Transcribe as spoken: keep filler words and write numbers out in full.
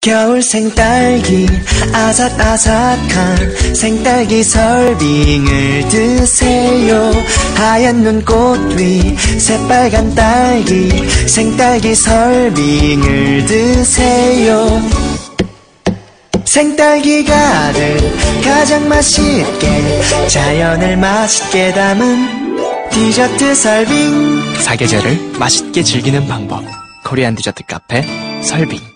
겨울 생딸기 아삭아삭한 생딸기 설빙을 드세요. 하얀 눈꽃 위 새빨간 딸기 생딸기 설빙을 드세요. 생딸기 가득 가장 맛있게 자연을 맛있게 담은 디저트 설빙. 사계절을 맛있게 즐기는 방법. 코리안 디저트 카페 설빙.